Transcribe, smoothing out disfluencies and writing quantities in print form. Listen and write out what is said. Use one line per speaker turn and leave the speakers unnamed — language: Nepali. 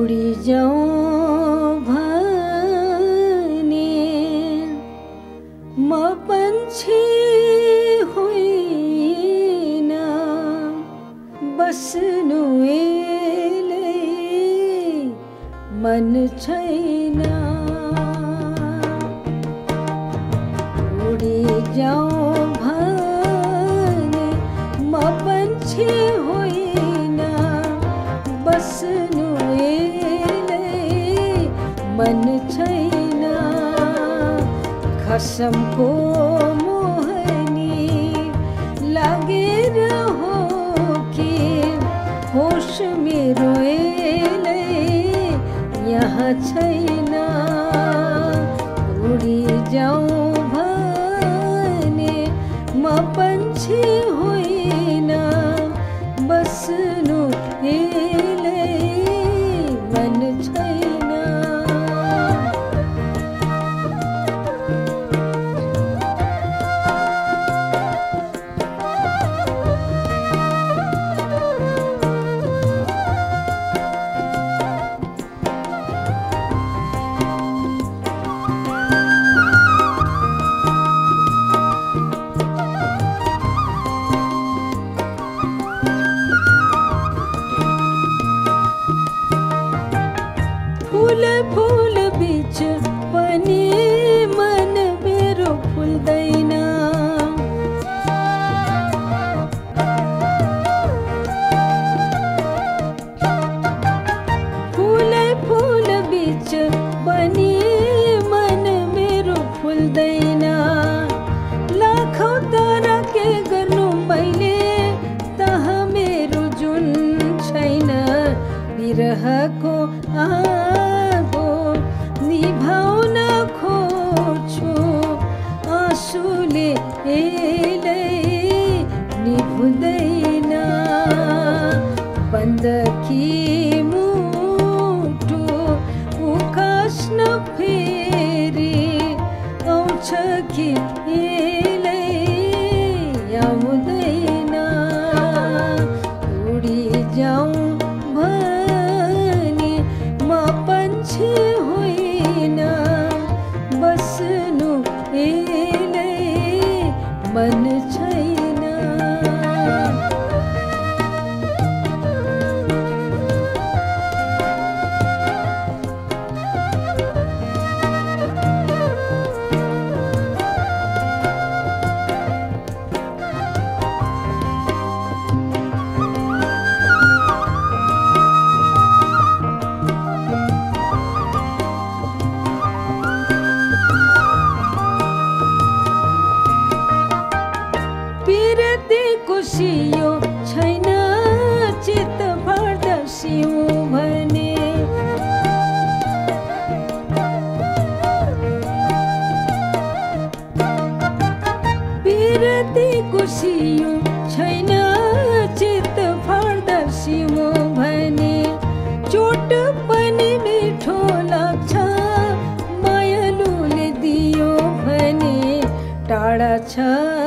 उडी जाऊँ भने म पन्छी होइन, बस्नु एलै मन छैन। उडी जाऊँ भने म पन्छी होइन, बस्नु मन छैन। खसमको मोहनी लागेर हो कि होस मेरो एलै यहाँ छैन। उडी जाऊँ भने म पन्छी होइन, बस्नु एलै मन छैन। फूल फूल बीच पनि मन मेरो फुल्दैन। फूल फूल बीच पनि मन मेरो फुल्दैन। लाखौं तर के गर्नु मैले, तहाँ मेरो जुन छैन। विरहको आगो निभाउन खोज्छु, आँसुले एलै निभुँदैन। बन्दकी मुटु उकास्न फेरि आउँछ कि एलै आउँदैन। उडी जाऊँ होइन, बस्नु एलै मन छैन। पिरतीको सियो छैन, चित्त फाड्दा सिउँ भने। पिरतीको सियो छैन, चित्त फाड्दा सिउँ भने। चोट पनि मिठो लाग्छ, मायालुले दियो भने। टाढा छ